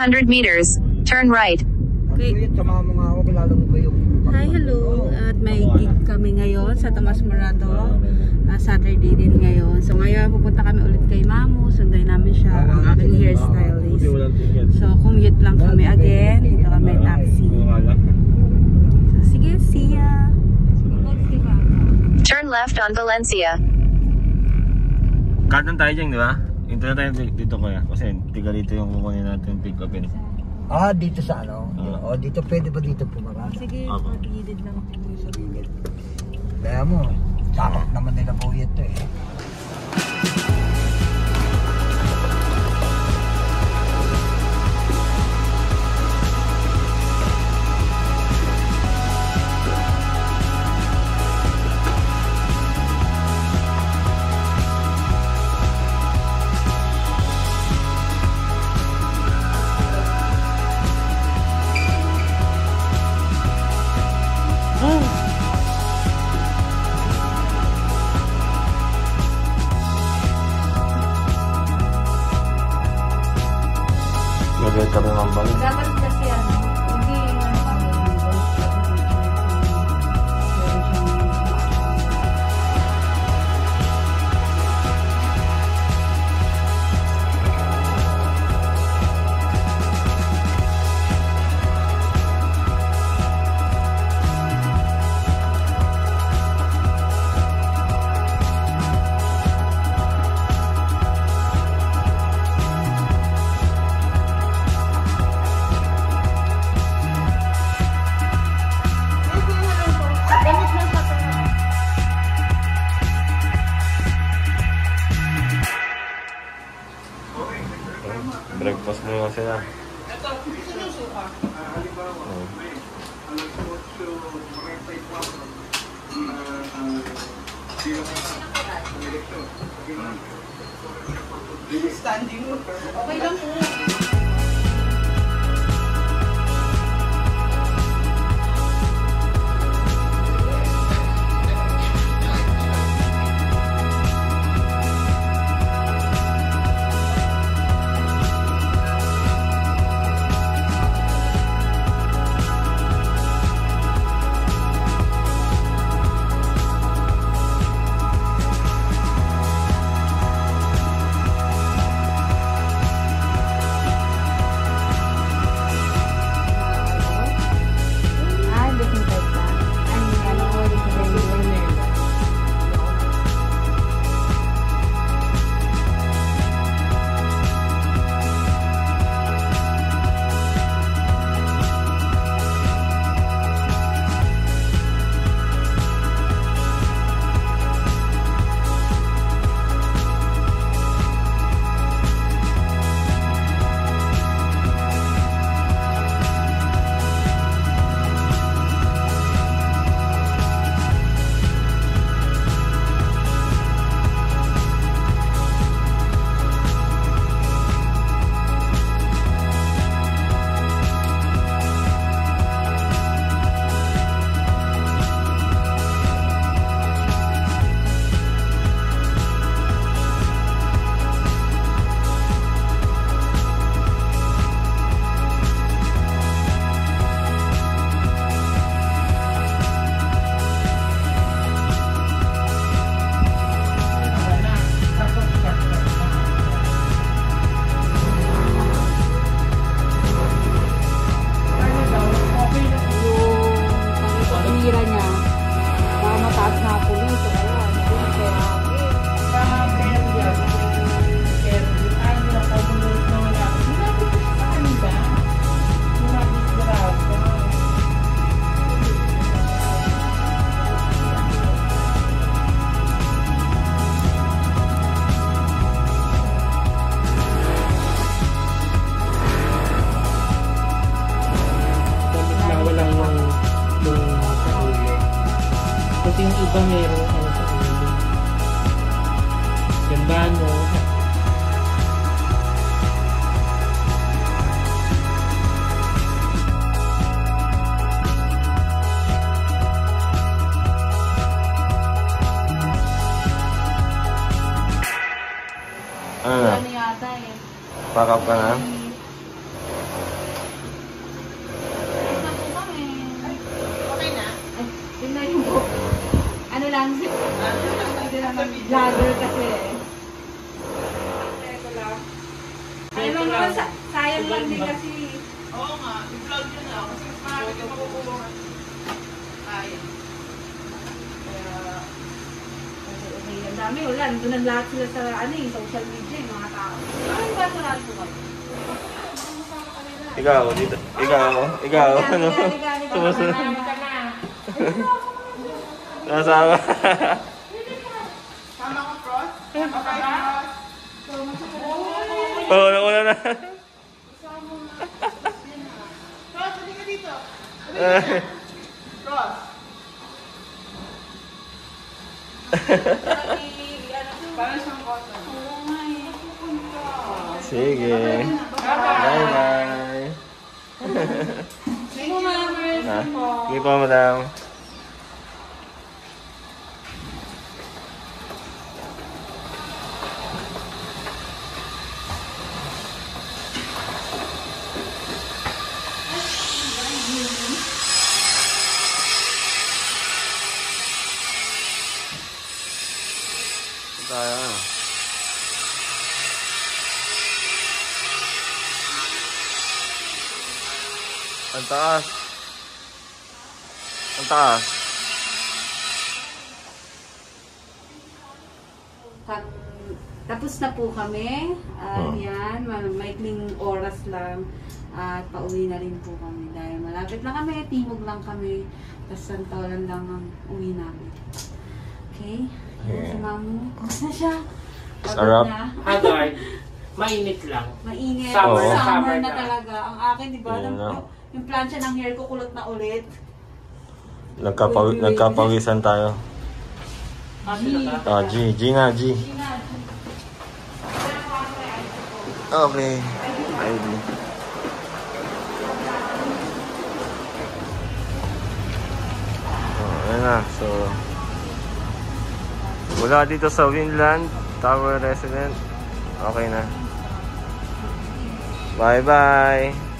100 meters, turn right. Okay. Hi, hello. At may gig kami ngayon sa Tomas Morato. Saturday din ngayon. So ngayon pupunta kami ulit kay Mamu. Sunday namin siya, ang aking hairstylist. So commute lang kami again. Dito kami taxi. So sige, see ya. Turn left on Valencia. Karton tayo dyan, di ba? Ito na tayo dito kaya. Kasi tiga dito yung kukunin natin pick upin. Dito sa ano? Dito pwede ba dito pumarada? Sige, pagilid lang ako sa gilid. Kaya mo, takot naman nila po ito eh. Magay kami ng balik. Dapat kasi ano, hindi breakfast mo nga sila. standing mo. Okay lang po. Kasi yung iba meron ano sa ulo. Ganda no? Ano na? Ano yata eh. Pack up ka na? vlogger kasi eh. Ayun naman, sayang lang din kasi. Oo nga, i-vlog yun na. Kasi mas marami ka makukuha. Kaya. Okay, ang dami. Wala, doon ang lahat sila sa social media, yung mga tao. Ano ba sa lahat po kayo? Ikaw, dito. Ikaw. Ano? Sumusunod. Nasama. Sama ko, Cross? Okay, Cross? Oo, nauna na. Cross, hindi ka dito. Cross. Para siyang cotton. Sige. Bye-bye. Thank you, Mama. Sige po, madam. Tayo. Ang taas. Ang taas. Tapos na po kami. Yan, maikling oras lang. At pauwi na rin po kami dahil malapit na kami, timog lang kami. Tapos Santolan lang ang uwi namin. Okay? Si Mamu, kumusta na siya? Sarap. Haggard. Mainit lang. Mainit. Summer na, Summer summer na na. talaga. Ang akin, di ba? Yun na. Yung plancha ng hair ko kulot na ulit. Nagkapawisan tayo. Ah, G nga, G. Okay. ID. Ayan na. So, mula dito sa Winland Tower Resident, okay na. Bye-bye.